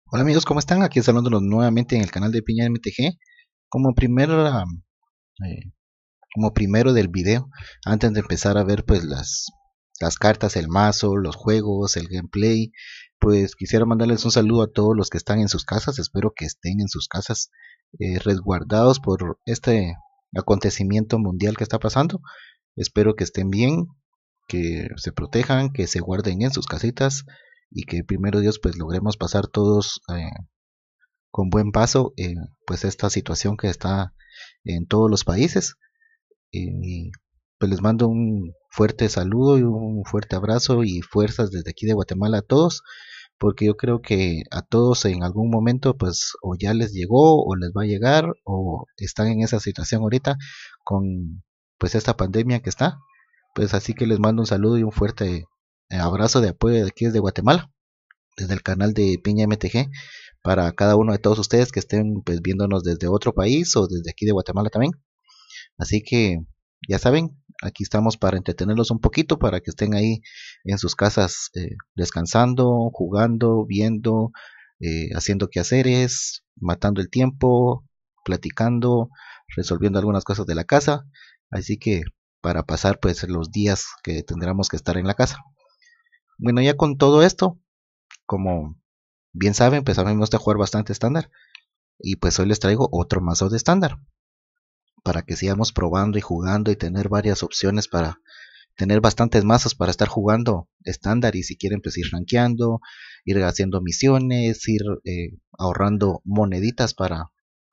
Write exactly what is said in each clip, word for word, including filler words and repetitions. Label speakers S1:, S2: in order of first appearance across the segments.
S1: Hola amigos, ¿cómo están? Aquí saludándolos nuevamente en el canal de Piña M T G. Como primer, um, eh, como primero del video, antes de empezar a ver pues las, las cartas, el mazo, los juegos, el gameplay, pues quisiera mandarles un saludo a todos los que están en sus casas. Espero que estén en sus casas eh, resguardados por este acontecimiento mundial que está pasando. Espero que estén bien, que se protejan, que se guarden en sus casitas y que primero Dios pues logremos pasar todos eh, con buen paso eh, pues esta situación que está en todos los países. Y pues les mando un fuerte saludo y un fuerte abrazo y fuerzas desde aquí de Guatemala a todos, porque yo creo que a todos en algún momento pues o ya les llegó o les va a llegar o están en esa situación ahorita con pues esta pandemia que está. Pues así que les mando un saludo y un fuerte eh, abrazo de apoyo de aquí desde Guatemala, desde el canal de Piña M T G, para cada uno de todos ustedes que estén pues viéndonos desde otro país o desde aquí de Guatemala también. Así que ya saben, aquí estamos para entretenerlos un poquito, para que estén ahí en sus casas eh, descansando, jugando, viendo, eh, haciendo quehaceres, matando el tiempo, platicando, resolviendo algunas cosas de la casa. Así que para pasar pues los días que tendremos que estar en la casa. Bueno, ya con todo esto, como bien saben, pues a mí me gusta jugar bastante estándar. Y pues hoy les traigo otro mazo de estándar, para que sigamos probando y jugando y tener varias opciones para tener bastantes mazos para estar jugando estándar. Y si quieren pues ir rankeando, ir haciendo misiones, ir eh, ahorrando moneditas para,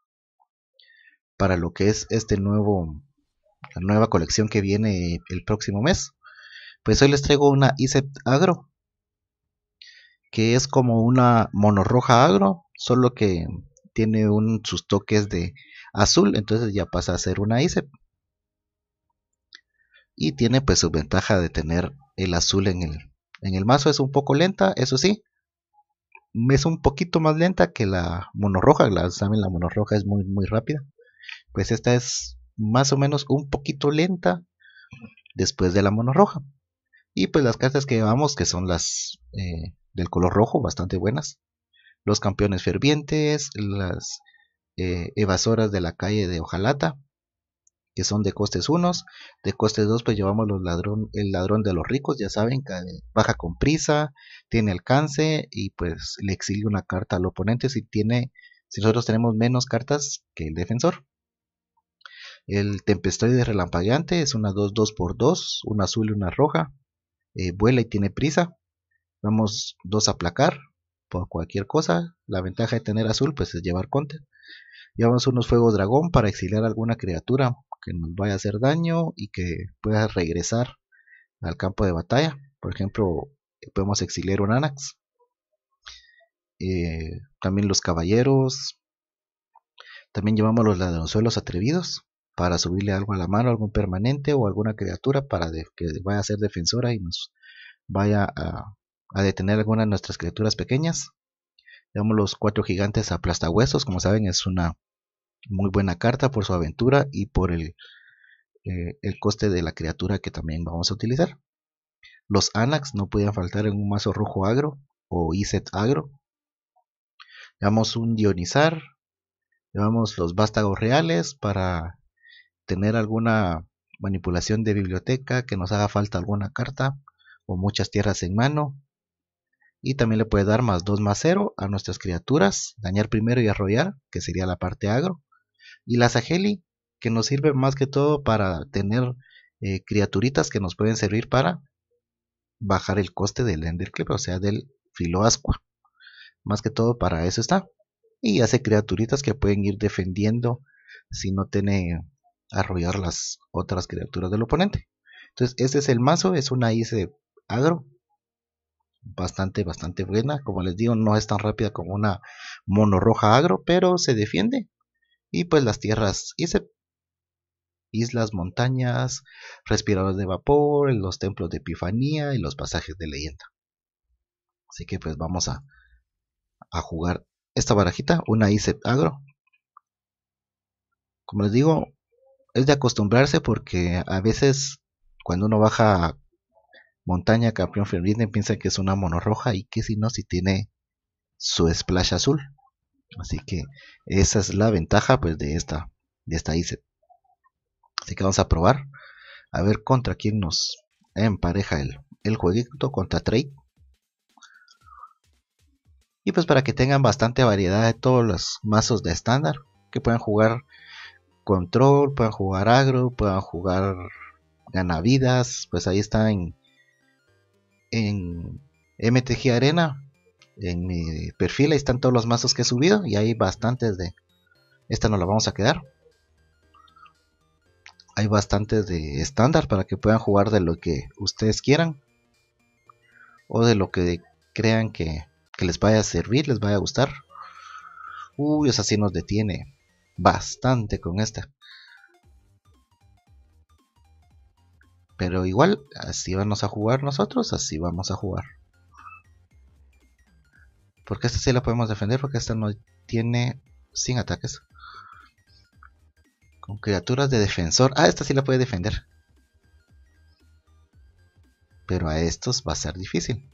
S1: para lo que es este nuevo, la nueva colección que viene el próximo mes. Pues hoy les traigo una Iset Agro, que es como una mono roja agro, solo que tiene un, sus toques de azul, entonces ya pasa a ser una I S E P. Y tiene pues su ventaja de tener el azul en el, en el mazo. Es un poco lenta, eso sí, es un poquito más lenta que la mono roja. La, saben, la mono roja es muy, muy rápida. Pues esta es más o menos un poquito lenta después de la mono roja. Y pues las cartas que llevamos, que son las eh, del color rojo, bastante buenas. Los campeones fervientes, las eh, evasoras de la calle de Ojalata, que son de costes unos. De costes dos pues llevamos los ladrón, el ladrón de los ricos, ya saben, que baja con prisa, tiene alcance y pues le exilia una carta al oponente si tiene, si nosotros tenemos menos cartas que el defensor. El tempestroide relampagueante es una dos dos por dos, una azul y una roja, eh, vuela y tiene prisa. Vamos dos a aplacar por cualquier cosa. La ventaja de tener azul pues es llevar counter. Llevamos unos fuegos dragón para exiliar alguna criatura que nos vaya a hacer daño y que pueda regresar al campo de batalla. Por ejemplo, podemos exiliar un Anax. Eh, también los caballeros. También llevamos los ladronzuelos atrevidos para subirle algo a la mano, algún permanente o alguna criatura para de, que vaya a ser defensora y nos vaya a, a detener alguna de nuestras criaturas pequeñas. Llevamos los cuatro gigantes aplastahuesos. Como saben, es una muy buena carta por su aventura y por el, eh, el coste de la criatura que también vamos a utilizar. Los Anax no podían faltar en un mazo rojo agro o Iset agro. Llevamos un Dionizar, llevamos los vástagos reales para tener alguna manipulación de biblioteca, que nos haga falta alguna carta o muchas tierras en mano. Y también le puede dar más dos más cero a nuestras criaturas, dañar primero y arrollar, que sería la parte agro. Y la Saheli, que nos sirve más que todo para tener eh, criaturitas que nos pueden servir para bajar el coste del Enderclip, o sea, del Filoascua. Más que todo para eso está. Y hace criaturitas que pueden ir defendiendo si no tiene arrollar las otras criaturas del oponente. Entonces, este es el mazo, es una I C agro. Bastante, bastante buena. Como les digo, no es tan rápida como una mono roja agro, pero se defiende. Y pues las tierras I C E islas, montañas, respiradores de vapor, los templos de Epifanía y los pasajes de leyenda. Así que pues vamos a, a jugar esta barajita, una I C E agro. Como les digo, es de acostumbrarse porque a veces cuando uno baja montaña campeón ferviente piensa que es una mono roja y que si no, si tiene su splash azul. Así que esa es la ventaja pues de esta de esta I S E T. Así que vamos a probar a ver contra quién nos empareja el, el jueguito, contra Trade. Y pues para que tengan bastante variedad de todos los mazos de estándar, que puedan jugar control, puedan jugar agro, puedan jugar ganavidas, pues ahí está en, en M T G Arena, en mi perfil, ahí están todos los mazos que he subido y hay bastantes de, esta nos la vamos a quedar. Hay bastantes de estándar para que puedan jugar de lo que ustedes quieran o de lo que crean que, que les vaya a servir, les vaya a gustar. Uy, esa sí nos detiene bastante con esta. Pero igual, así vamos a jugar nosotros, así vamos a jugar. Porque esta sí la podemos defender, porque esta no tiene sin ataques. Con criaturas de defensor. Ah, esta sí la puede defender. Pero a estos va a ser difícil.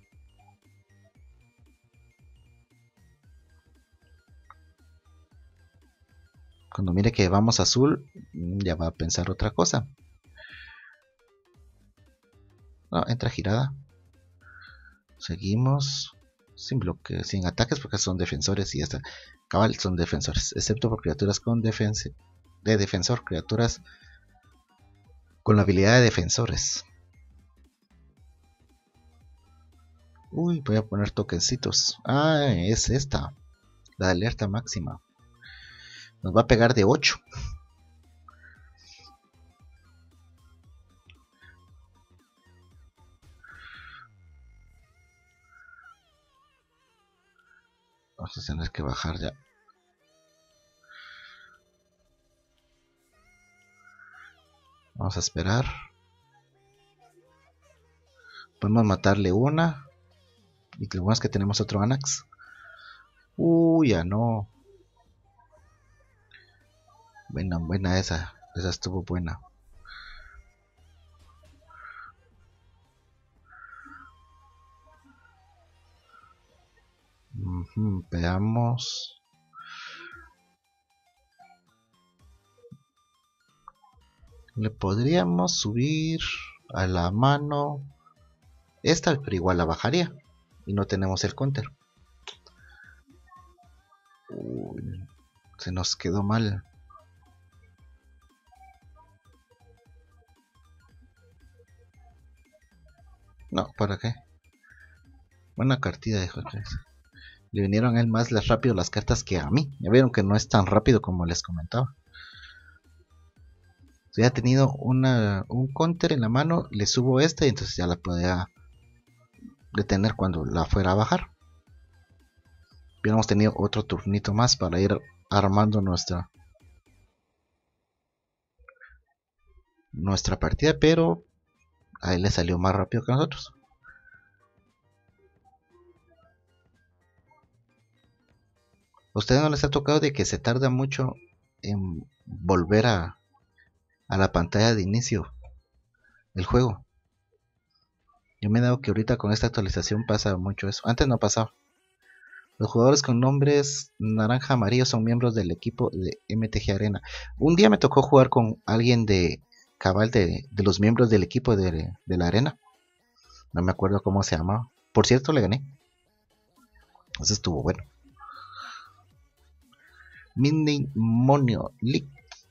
S1: Cuando mire que vamos azul, ya va a pensar otra cosa. No, entra girada. Seguimos. Sin bloque, sin ataques porque son defensores y esta cabal son defensores. Excepto por criaturas con defensa de defensor. Criaturas con la habilidad de defensores. Uy, voy a poner tokencitos. Ah, es esta. La alerta máxima. Nos va a pegar de ocho. Vamos a tener que bajar ya. Vamos a esperar. Podemos matarle una. Y lo bueno es que tenemos otro Anax. Uy, ya no. Buena, buena esa. Esa estuvo buena. Uh-huh, veamos. Le podríamos subir a la mano esta, pero igual la bajaría. Y no tenemos el counter. Uy, se nos quedó mal. No, ¿para qué? Buena cartilla de Hotchkiss. Le vinieron a él más rápido las cartas que a mí. Ya vieron que no es tan rápido como les comentaba. Si ha tenido una, un counter en la mano, le subo esta y entonces ya la podía detener cuando la fuera a bajar. Hubiéramos tenido otro turnito más para ir armando nuestra nuestra partida, pero a él le salió más rápido que a nosotros. ¿A ustedes no les ha tocado de que se tarda mucho en volver a, a la pantalla de inicio del juego? Yo me he dado que ahorita con esta actualización pasa mucho eso. Antes no pasaba. Los jugadores con nombres naranja amarillo son miembros del equipo de M T G Arena. Un día me tocó jugar con alguien de cabal de, de los miembros del equipo de, de la arena. No me acuerdo cómo se llamaba. Por cierto, le gané. Eso estuvo bueno. Midnight Monio League.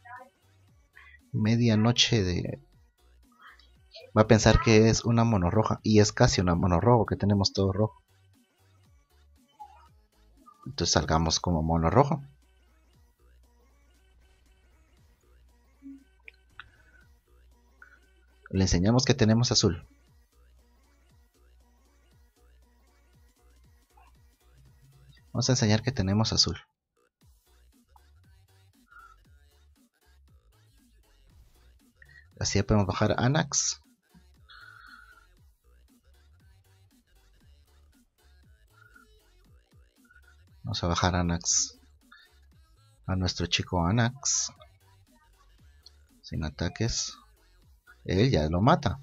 S1: Medianoche de... Va a pensar que es una mono roja. Y es casi una mono rojo, que tenemos todo rojo. Entonces salgamos como mono rojo. Le enseñamos que tenemos azul. Vamos a enseñar que tenemos azul. Así ya podemos bajar Anax. Vamos a bajar Anax a nuestro chico Anax. Sin ataques. Él ya lo mata.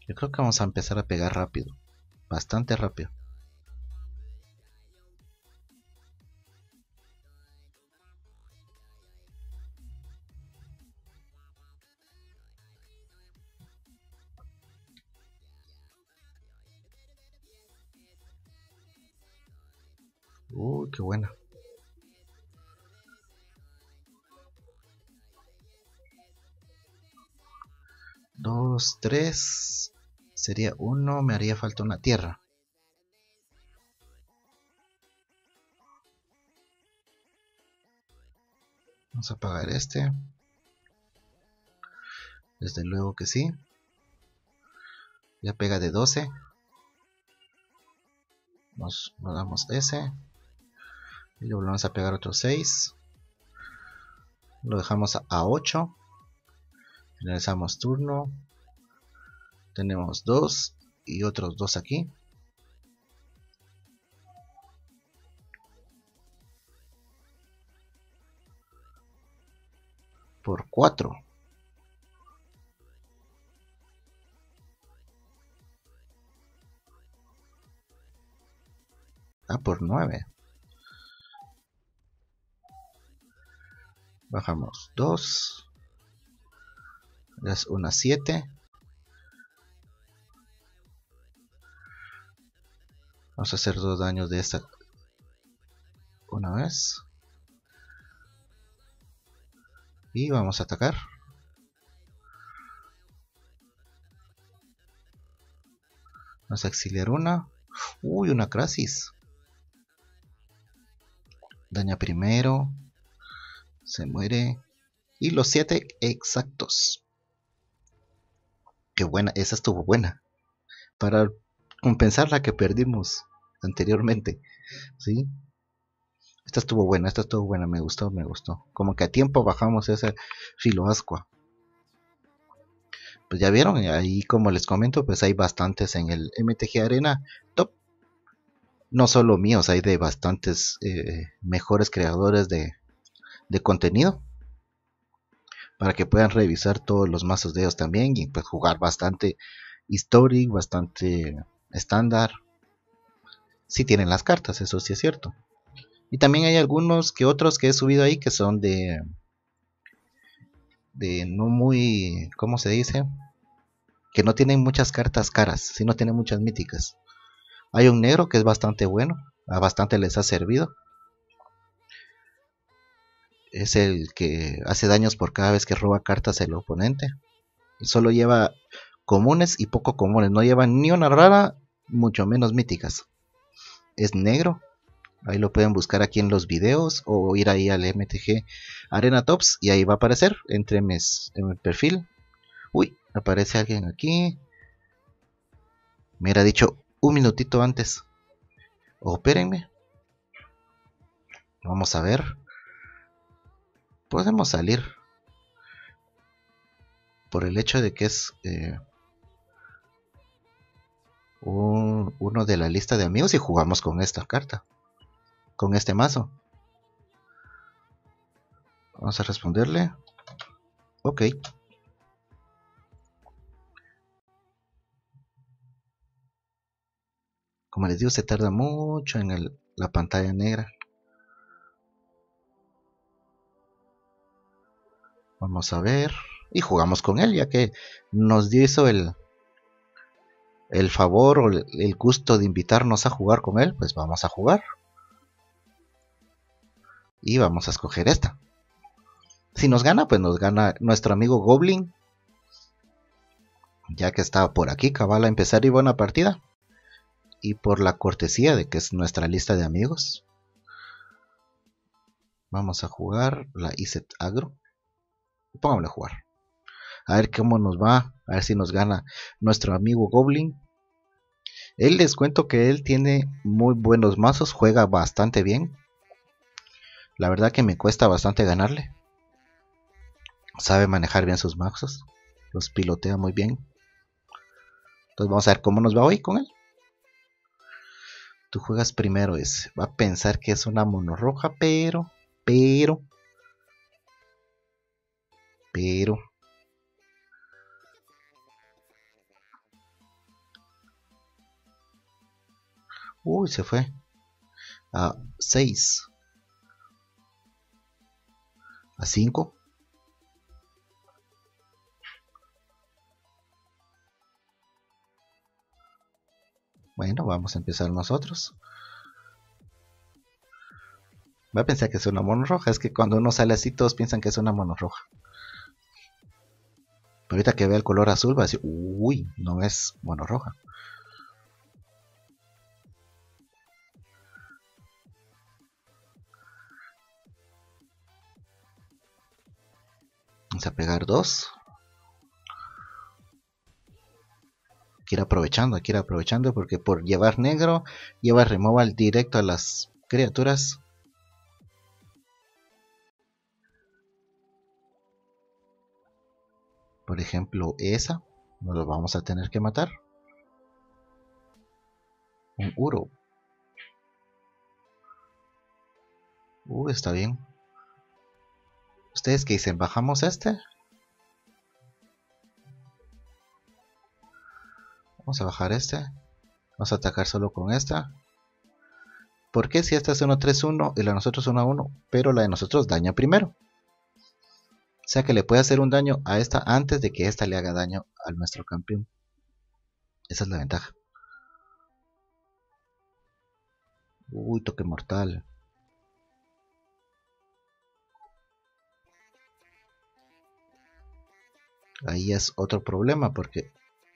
S1: Yo creo que vamos a empezar a pegar rápido. Bastante rápido. Uy, qué buena. Dos, tres. Sería uno. Me haría falta una tierra. Vamos a apagar este. Desde luego que sí. Ya pega de doce. Nos, nos damos ese. Y le volvemos a pegar otros seis. Lo dejamos a ocho. Finalizamos turno. Tenemos dos y otros dos aquí. Por cuatro. Ah, por nueve. Bajamos dos. Es una siete. Vamos a hacer dos daños de esta una vez. Y vamos a atacar. Vamos a exiliar una. Uy, una Crasis. Daña primero. Se muere. Y los siete exactos. Qué buena. Esa estuvo buena. Para compensar la que perdimos anteriormente. ¿Sí? Esta estuvo buena. Esta estuvo buena. Me gustó, me gustó. Como que a tiempo bajamos ese Filoascua. Pues ya vieron, ahí como les comento, pues hay bastantes en el M T G Arena Top. No solo míos, hay de bastantes eh, mejores creadores de, de contenido. Para que puedan revisar todos los mazos de ellos también. Y pues jugar bastante Historic, bastante estándar. Si tienen las cartas, eso sí es cierto. Y también hay algunos que otros que he subido ahí que son de... De no muy... ¿Cómo se dice? Que no tienen muchas cartas caras, sino tienen muchas míticas. Hay un negro que es bastante bueno, a bastante les ha servido. Es el que hace daños por cada vez que roba cartas el oponente. Solo lleva comunes y poco comunes, no lleva ni una rara, mucho menos míticas. Es negro, ahí lo pueden buscar aquí en los videos o ir ahí al M T G Arena Tops y ahí va a aparecer entre mis, en mi perfil. Uy, aparece alguien aquí. Me hubiera dicho un minutito antes. O espérenme. Vamos a ver. Podemos salir. Por el hecho de que es eh, un, uno de la lista de amigos y jugamos con esta carta. Con este mazo. Vamos a responderle. Ok. Como les digo, se tarda mucho en el, la pantalla negra. Vamos a ver. Y jugamos con él, ya que nos hizo el, el favor o el, el gusto de invitarnos a jugar con él. Pues vamos a jugar. Y vamos a escoger esta. Si nos gana, pues nos gana nuestro amigo Goblin. Ya que está por aquí, cabal a empezar y buena partida. Y por la cortesía de que es nuestra lista de amigos. Vamos a jugar la Iset Agro. Pongámosle a jugar. A ver cómo nos va. A ver si nos gana nuestro amigo Goblin. Él les cuento que él tiene muy buenos mazos. Juega bastante bien. La verdad que me cuesta bastante ganarle. Sabe manejar bien sus mazos. Los pilotea muy bien. Entonces vamos a ver cómo nos va hoy con él. Tú juegas primero ese. Va a pensar que es una mono roja, pero, pero, pero. Uy, se fue. A seis. A cinco. Bueno, vamos a empezar nosotros. Va a pensar que es una mono roja. Es que cuando uno sale así, todos piensan que es una mono roja. Pero ahorita que vea el color azul, va a decir, uy, no es mono roja. Vamos a pegar dos. Hay que ir aprovechando, hay que ir aprovechando porque por llevar negro, lleva removal directo a las criaturas. Por ejemplo, esa, nos lo vamos a tener que matar. Un Uro. Uh, está bien. ¿Ustedes qué dicen? ¿Bajamos este? Vamos a bajar este. Vamos a atacar solo con esta. ¿Por qué si esta es uno tres uno y la de nosotros uno uno? Pero la de nosotros daña primero. O sea que le puede hacer un daño a esta antes de que esta le haga daño a nuestro campeón. Esa es la ventaja. Uy, toque mortal. Ahí es otro problema porque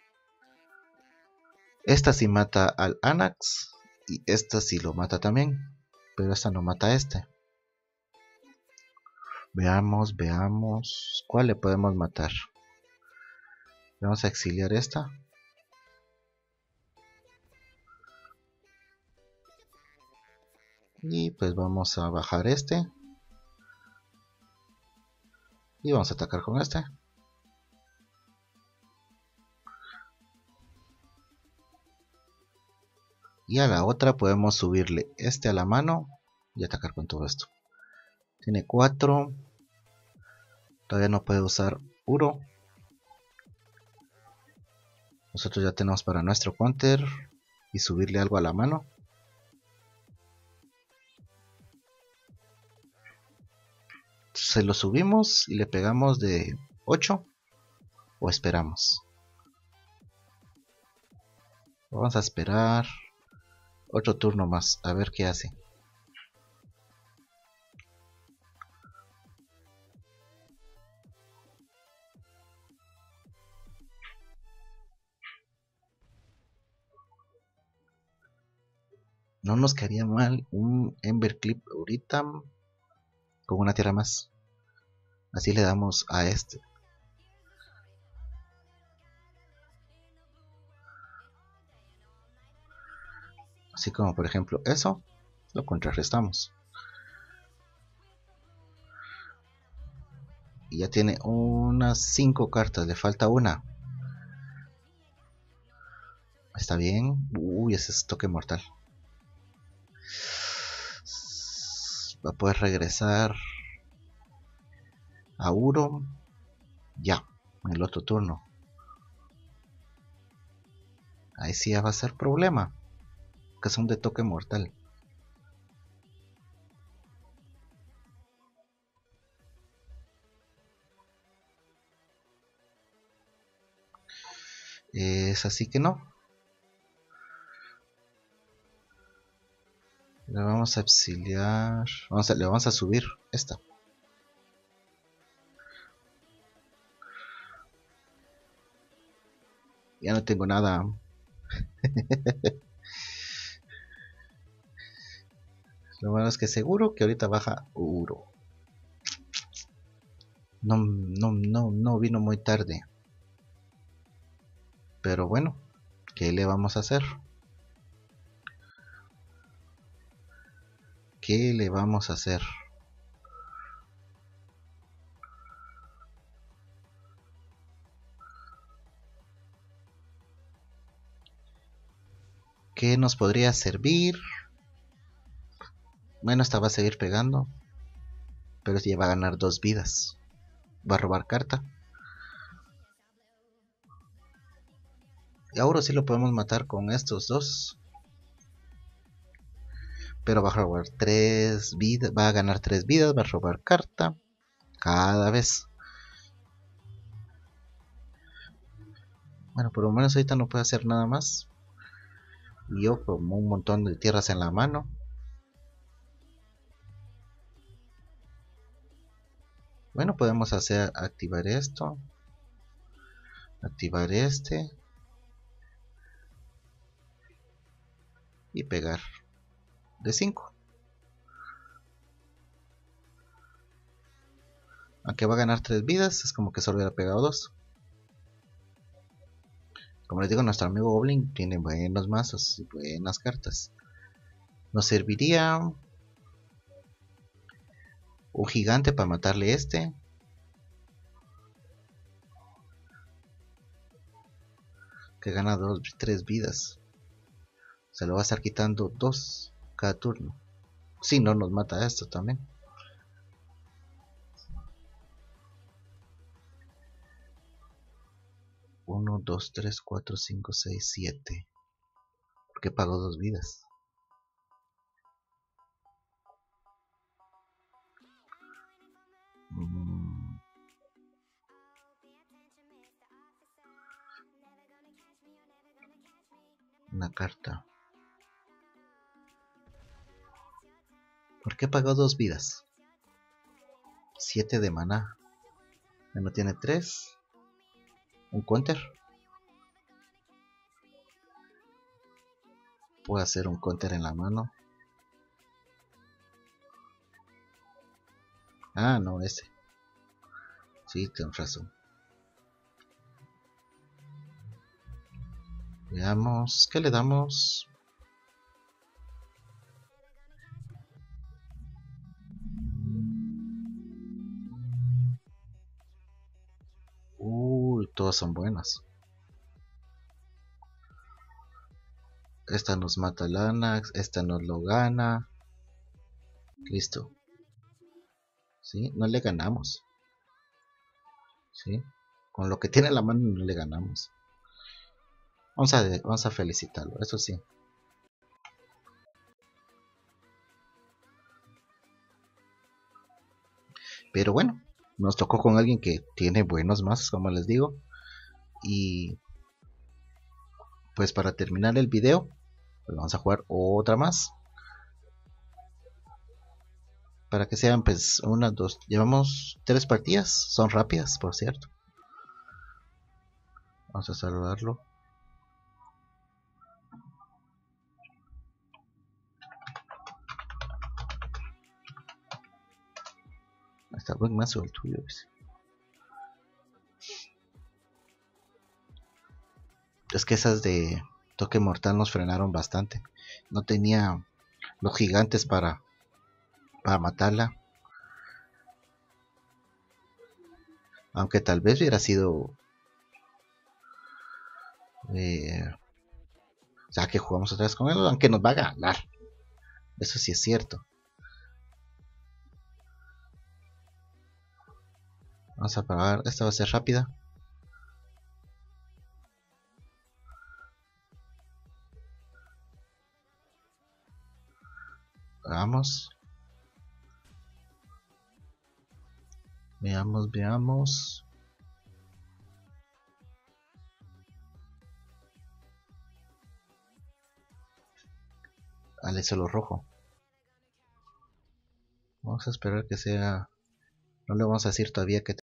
S1: esta sí mata al Anax y esta sí lo mata también, pero esta no mata a este. Veamos, veamos cuál le podemos matar. Vamos a exiliar esta. Y pues vamos a bajar este. Y vamos a atacar con este. Y a la otra podemos subirle este a la mano y atacar con todo esto. Tiene cuatro. Todavía no puede usar Uro. Nosotros ya tenemos para nuestro counter. Y subirle algo a la mano. Se lo subimos y le pegamos de ocho. O esperamos. Vamos a esperar otro turno más. A ver qué hace. No nos quedaría mal un Emberclip ahorita con una tierra más. Así le damos a este. Así como por ejemplo eso, lo contrarrestamos. Y ya tiene unas cinco cartas, le falta una. Está bien. Uy, ese es toque mortal. Va a poder regresar a Uro ya, en el otro turno. Ahí sí ya va a ser problema, que son de toque mortal. Es así que no. Le vamos a exiliar. Vamos a, le vamos a subir esta. Ya no tengo nada. Lo bueno es que seguro que ahorita baja Uro. No, no, no, no vino muy tarde. Pero bueno, ¿qué le vamos a hacer? ¿Qué le vamos a hacer? ¿Qué nos podría servir? Bueno, esta va a seguir pegando. Pero ya va a ganar dos vidas. Va a robar carta. Y ahora sí lo podemos matar con estos dos. pero va a robar tres vidas, va a ganar tres vidas, va a robar carta cada vez. Bueno, por lo menos ahorita no puede hacer nada más. Y yo como un montón de tierras en la mano. Bueno, podemos hacer activar esto, activar este y pegar de cinco. Aunque va a ganar tres vidas, es como que solo hubiera pegado dos. Como les digo, nuestro amigo Goblin tiene buenos mazos y buenas cartas. Nos serviría un gigante para matarle este. Que gana dos, tres vidas. Se lo va a estar quitando dos cada turno. Si no nos mata esto también. uno, dos, tres, cuatro, cinco, seis, siete. Porque pagó dos vidas. Mm. Una carta. ¿Por qué pagó dos vidas? siete de maná. No tiene tres. Un counter. Puedo hacer un counter en la mano. Ah, no, ese. Sí, tienes razón. Veamos. ¿Qué le damos? Uy, todas son buenas. Esta nos mata el Anax. Esta nos lo gana. Listo. ¿Sí? No le ganamos. ¿Sí? Con lo que tiene en la mano no le ganamos. Vamos a, vamos a felicitarlo, eso sí. Pero bueno, nos tocó con alguien que tiene buenos mazos, como les digo. Y pues para terminar el video, pues vamos a jugar otra más. Para que sean pues unas, dos, llevamos tres partidas, son rápidas por cierto. Vamos a saludarlo. Está buen mazo el tuyo. Pues. Es que esas de toque mortal nos frenaron bastante. No tenía los gigantes para, para matarla. Aunque tal vez hubiera sido... Eh, o sea, que jugamos otra vez con él, aunque nos va a ganar. Eso sí es cierto. Vamos a apagar. Esta va a ser rápida. Veamos. Veamos, veamos. Vale, solo rojo. Vamos a esperar que sea... No le vamos a decir todavía que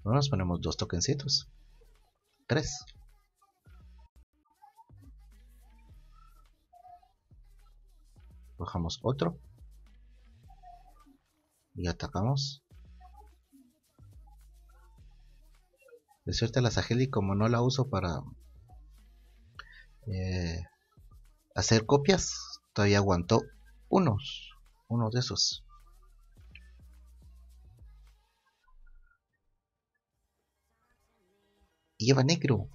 S1: Ahora nos ponemos dos tokencitos. Tres. Bajamos otro. Y atacamos. De cierto, la Saheli, como no la uso para eh, hacer copias, todavía aguantó unos. Uno de esos. Y lleva negro.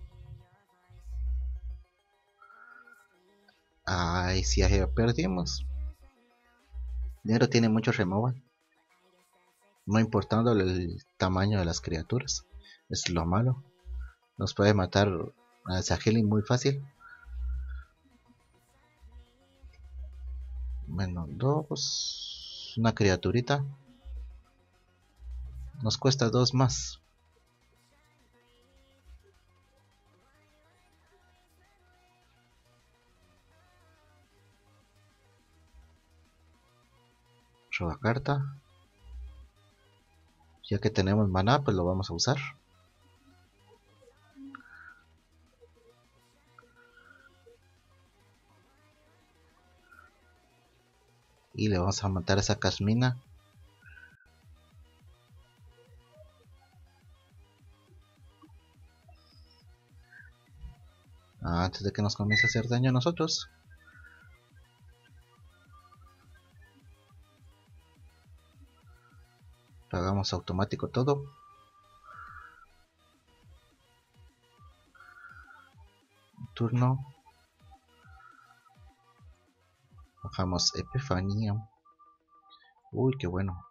S1: Ay, si ya perdimos. Negro tiene mucho removal. No importando el tamaño de las criaturas. Es lo malo. Nos puede matar a Saheli muy fácil. Menos dos. Una criaturita. Nos cuesta dos más. Roba carta. Ya que tenemos maná, pues lo vamos a usar. Y le vamos a matar a esa Kasmina. Antes de que nos comience a hacer daño a nosotros. Hagamos automático todo. Turno. Bajamos Epifanía. Uy, qué bueno.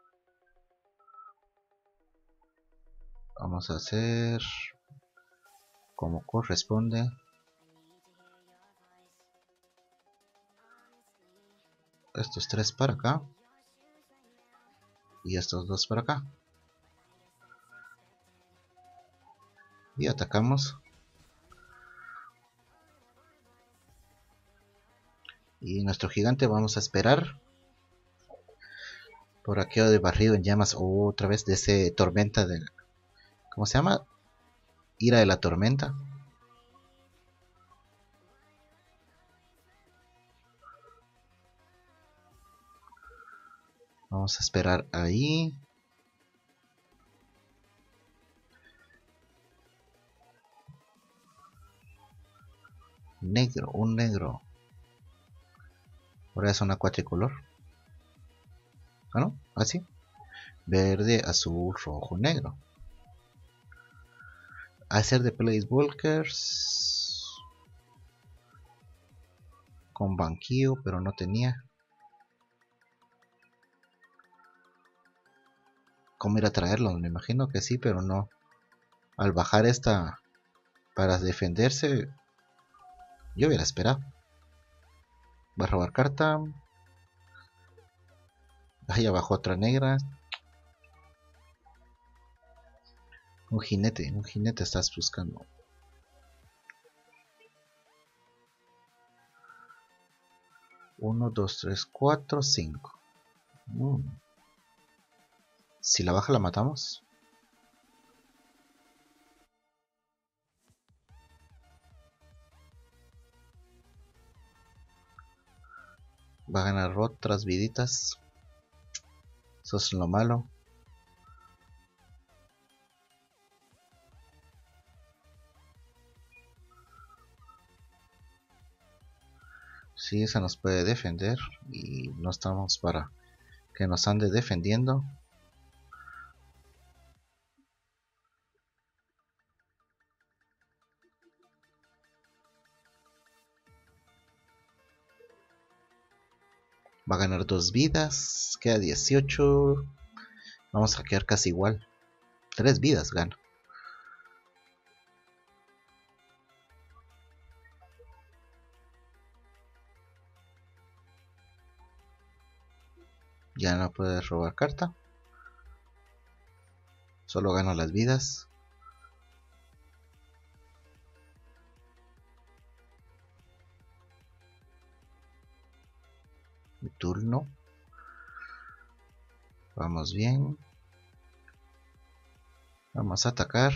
S1: Vamos a hacer como corresponde. Estos tres para acá. Y estos dos para acá. Y atacamos. Y nuestro gigante vamos a esperar. Por aquello de barrido en llamas. Otra vez de ese tormenta del... ¿Cómo se llama? Ira de la tormenta. Vamos a esperar ahí. Negro, un negro. Ahora es una cuatricolor. ¿Ah, no? Así. Verde, azul, rojo, negro. Hacer de Placewalkers. Con banquillo, pero no tenía. ¿Cómo ir a traerlos? Me imagino que sí, pero no. Al bajar esta para defenderse, yo hubiera esperado. Va a robar carta. Ahí abajo otra negra. Un jinete, un jinete estás buscando. uno, dos, tres, cuatro, cinco. Mm. Si la baja la matamos. Va a ganar otras viditas. Eso es lo malo. Sí, esa nos puede defender. Y no estamos para que nos ande defendiendo. Va a ganar dos vidas. Queda dieciocho. Vamos a quedar casi igual. Tres vidas gana. Ya no puede robar carta. Solo gano las vidas. Mi turno. Vamos bien. Vamos a atacar.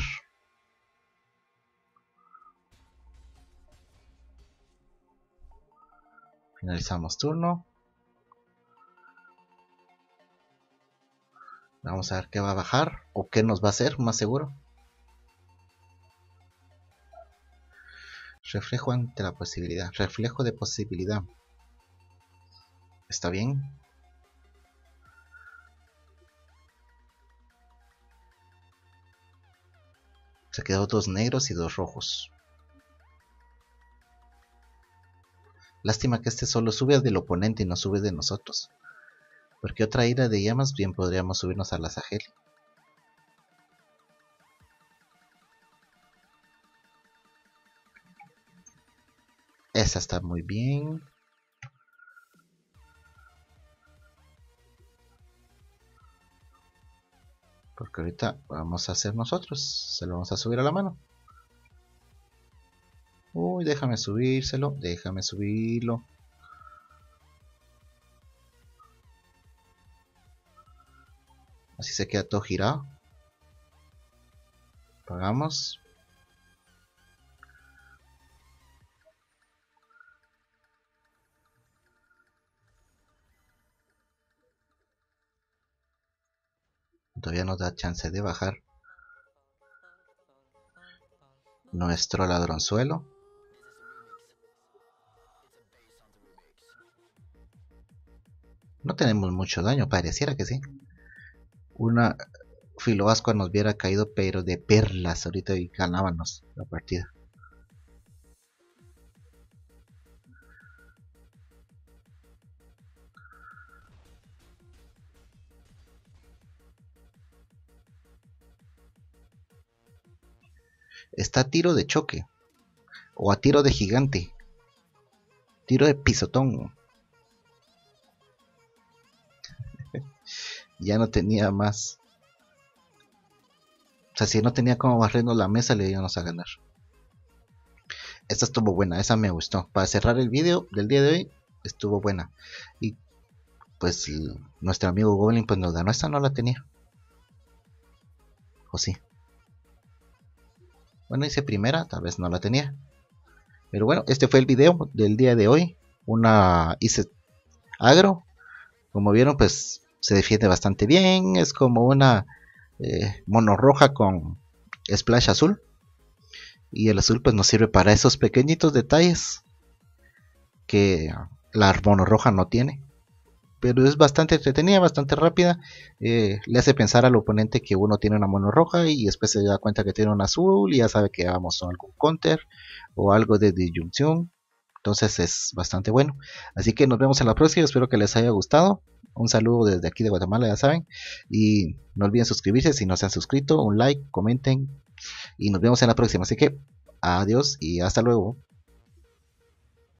S1: Finalizamos turno. Vamos a ver qué va a bajar o qué nos va a hacer, más seguro. Reflejo ante la posibilidad. Reflejo de posibilidad. ¿Está bien? Se quedó dos negros y dos rojos. Lástima que este solo sube del oponente y no sube de nosotros. Porque otra ira de llamas bien podríamos subirnos a la Sahel. Esa está muy bien. Porque ahorita vamos a hacer nosotros. Se lo vamos a subir a la mano. Uy, déjame subírselo. Déjame subirlo. Así se queda todo girado. Pagamos. Todavía nos da chance de bajar nuestro ladronzuelo. No tenemos mucho daño, pareciera que sí. Una Filoascua nos hubiera caído, pero de perlas ahorita y ganábamos la partida. Está a tiro de choque o a tiro de gigante, tiro de pisotón. Ya no tenía más. O sea, si no tenía como barrernos la mesa, le íbamos a ganar. Esta estuvo buena, esa me gustó. Para cerrar el video del día de hoy, estuvo buena. Y pues nuestro amigo Goblin pues nos ganó. Esta no la tenía. ¿O sí? Bueno, hice primera, tal vez no la tenía. Pero bueno, este fue el video del día de hoy. Una hice agro. Como vieron, pues se defiende bastante bien. Es como una eh, mono roja con splash azul. Y el azul pues nos sirve para esos pequeñitos detalles que la mono roja no tiene. Pero es bastante entretenida, bastante rápida. Eh, le hace pensar al oponente que uno tiene una mono roja y después se da cuenta que tiene una azul y ya sabe que vamos a algún counter o algo de disyunción. Entonces es bastante bueno. Así que nos vemos en la próxima. Espero que les haya gustado. Un saludo desde aquí de Guatemala, ya saben. Y no olviden suscribirse si no se han suscrito. Un like, comenten. Y nos vemos en la próxima. Así que adiós y hasta luego.